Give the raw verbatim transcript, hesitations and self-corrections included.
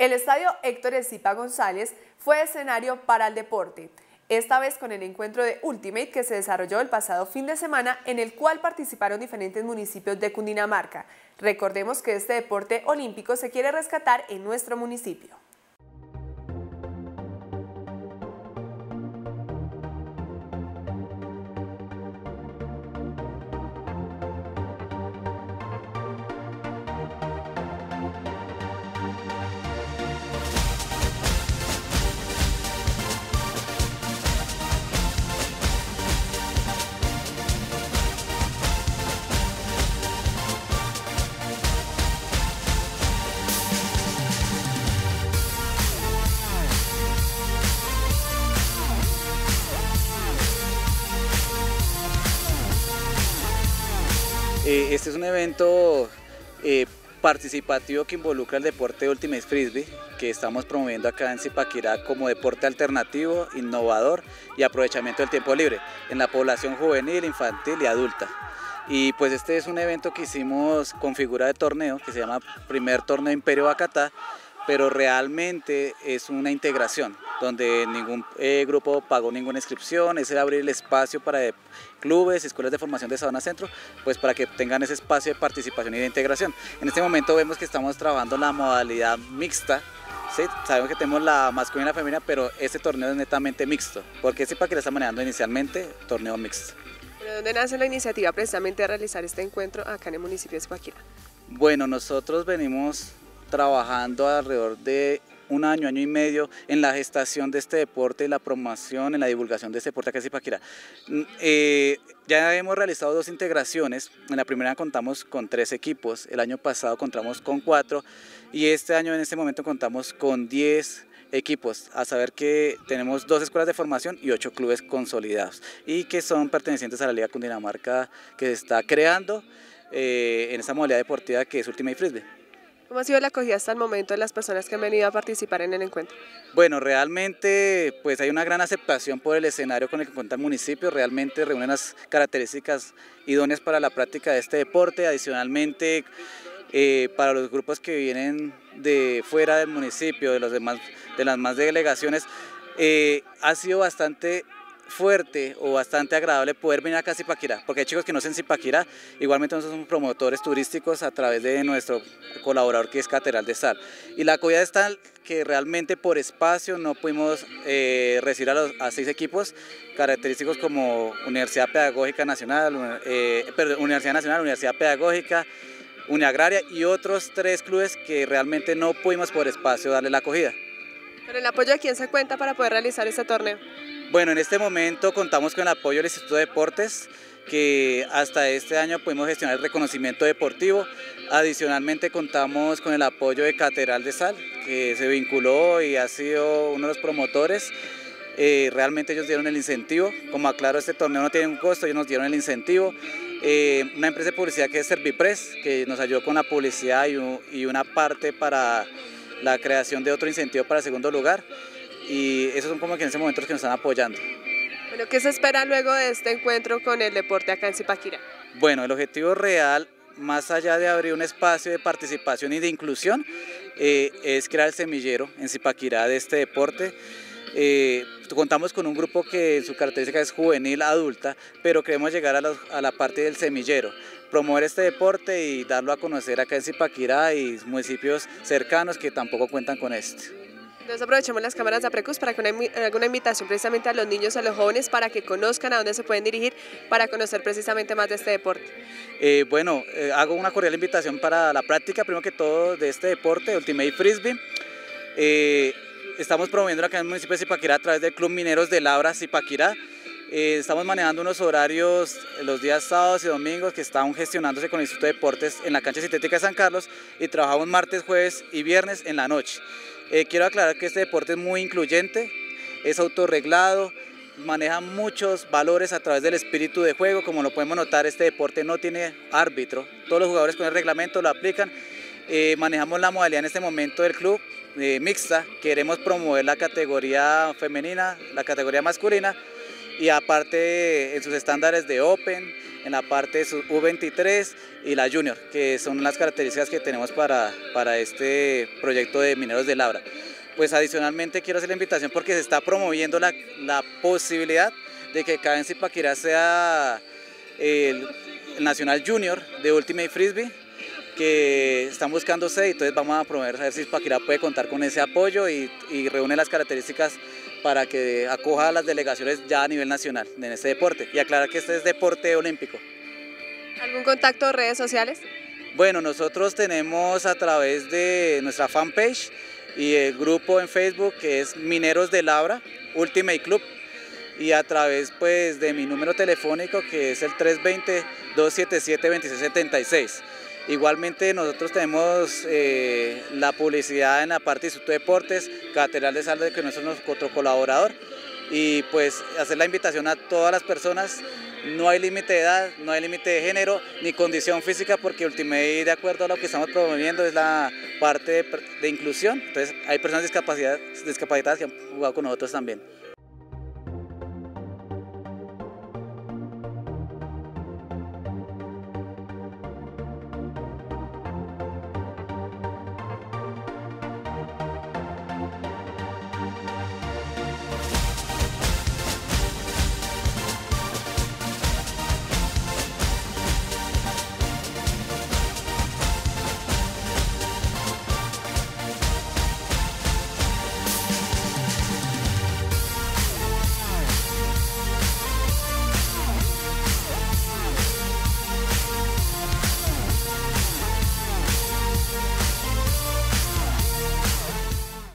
El estadio Héctor Escipa González fue escenario para el deporte, esta vez con el encuentro de Ultimate que se desarrolló el pasado fin de semana, en el cual participaron diferentes municipios de Cundinamarca. Recordemos que este deporte olímpico se quiere rescatar en nuestro municipio. Este es un evento eh, participativo que involucra el deporte Ultimate Frisbee, que estamos promoviendo acá en Zipaquirá como deporte alternativo, innovador y aprovechamiento del tiempo libre en la población juvenil, infantil y adulta. Y pues este es un evento que hicimos con figura de torneo, que se llama Primer Torneo Imperio Bacatá, pero realmente es una integración, donde ningún eh, grupo pagó ninguna inscripción, es abrir el espacio para de clubes, escuelas de formación de Sabana Centro, pues para que tengan ese espacio de participación y de integración. En este momento vemos que estamos trabajando la modalidad mixta, ¿sí? Sabemos que tenemos la masculina y la femenina, pero este torneo es netamente mixto, porque Zipaquirá está manejando inicialmente torneo mixto. ¿De dónde nace la iniciativa precisamente de realizar este encuentro acá en el municipio de Zipaquirá? Bueno, nosotros venimos trabajando alrededor de un año, año y medio en la gestación de este deporte, en la promoción, en la divulgación de este deporte acá en Zipaquirá. Eh, ya hemos realizado dos integraciones, en la primera contamos con tres equipos, el año pasado contamos con cuatro y este año en este momento contamos con diez equipos, a saber que tenemos dos escuelas de formación y ocho clubes consolidados y que son pertenecientes a la Liga Cundinamarca que se está creando eh, en esta modalidad deportiva que es Ultimate Frisbee. ¿Cómo ha sido la acogida hasta el momento de las personas que han venido a participar en el encuentro? Bueno, realmente pues hay una gran aceptación por el escenario con el que cuenta el municipio, realmente reúne las características idóneas para la práctica de este deporte. Adicionalmente, eh, para los grupos que vienen de fuera del municipio, de, los demás, de las más delegaciones, eh, ha sido bastante fuerte o bastante agradable poder venir acá a Zipaquirá, porque hay chicos que no son Zipaquirá, igualmente nosotros somos promotores turísticos a través de nuestro colaborador que es Catedral de Sal, y la acogida es tal que realmente por espacio no pudimos eh, recibir a, los, a seis equipos característicos como Universidad Pedagógica Nacional, eh, perdón, Universidad Nacional, Universidad Pedagógica, Uniagraria y otros tres clubes que realmente no pudimos por espacio darle la acogida. ¿Pero el apoyo de quién se cuenta para poder realizar este torneo? Bueno, en este momento contamos con el apoyo del Instituto de Deportes, que hasta este año pudimos gestionar el reconocimiento deportivo. Adicionalmente contamos con el apoyo de Catedral de Sal, que se vinculó y ha sido uno de los promotores. Eh, realmente ellos dieron el incentivo, como aclaro, este torneo no tiene un costo, ellos nos dieron el incentivo. Eh, una empresa de publicidad que es Servipress, que nos ayudó con la publicidad y, un, y una parte para la creación de otro incentivo para el segundo lugar. Y esos son como que en ese momento los que nos están apoyando. Bueno, ¿qué se espera luego de este encuentro con el deporte acá en Zipaquirá? Bueno, el objetivo real, más allá de abrir un espacio de participación y de inclusión, eh, es crear el semillero en Zipaquirá de este deporte. Eh, contamos con un grupo que su característica es juvenil, adulta, pero queremos llegar a, los, a la parte del semillero, promover este deporte y darlo a conocer acá en Zipaquirá y municipios cercanos que tampoco cuentan con este. Entonces aprovechemos las cámaras de Aprecus para que una, haga una invitación precisamente a los niños, a los jóvenes, para que conozcan a dónde se pueden dirigir para conocer precisamente más de este deporte. Eh, bueno, eh, hago una cordial invitación para la práctica, primero que todo, de este deporte, Ultimate Frisbee. Eh, estamos promoviendo acá en el municipio de Zipaquirá a través del Club Mineros de Labra, Zipaquirá. Eh, estamos manejando unos horarios los días sábados y domingos que están gestionándose con el Instituto de Deportes en la cancha sintética de San Carlos y trabajamos martes, jueves y viernes en la noche. Eh, quiero aclarar que este deporte es muy incluyente, es autorreglado, maneja muchos valores a través del espíritu de juego. Como lo podemos notar, este deporte no tiene árbitro, todos los jugadores con el reglamento lo aplican. Eh, manejamos la modalidad en este momento del club eh, mixta, queremos promover la categoría femenina, la categoría masculina y aparte en sus estándares de Open, en la parte U veintitrés y la Junior, que son las características que tenemos para, para este proyecto de Mineros de Labra. Pues adicionalmente quiero hacer la invitación porque se está promoviendo la, la posibilidad de que acá en Zipaquirá sea el, el Nacional Junior de Ultimate Frisbee, que están buscando sede, entonces vamos a promover a ver si Zipaquirá puede contar con ese apoyo y, y reúne las características para que acoja a las delegaciones ya a nivel nacional en este deporte, y aclarar que este es deporte olímpico. ¿Algún contacto de redes sociales? Bueno, nosotros tenemos a través de nuestra fanpage y el grupo en Facebook que es Mineros de Labra Ultimate Club, y a través pues de mi número telefónico que es el tres dos cero, dos siete siete, dos seis siete seis. Igualmente nosotros tenemos eh, la publicidad en la parte de Instituto de Deportes, Catedral de Salud, que es nuestro colaborador, y pues hacer la invitación a todas las personas. No hay límite de edad, no hay límite de género ni condición física, porque Ultimate, de acuerdo a lo que estamos promoviendo, es la parte de, de inclusión. Entonces hay personas discapacitadas, discapacitadas que han jugado con nosotros también.